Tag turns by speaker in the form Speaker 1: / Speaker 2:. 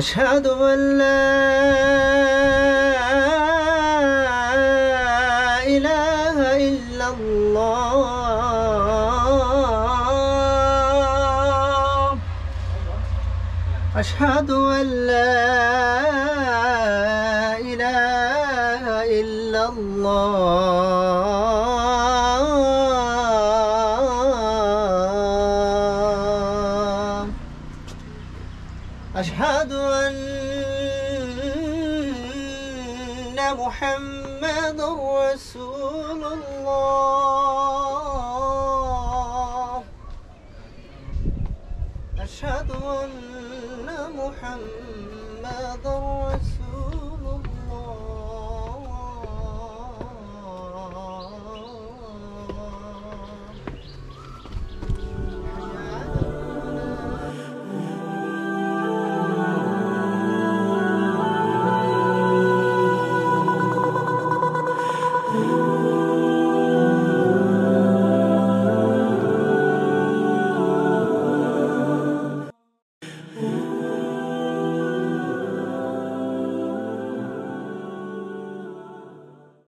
Speaker 1: أشهد أن لا إله إلا الله. أشهد أن لا إله إلا الله. أشهد أن محمد رسول الله.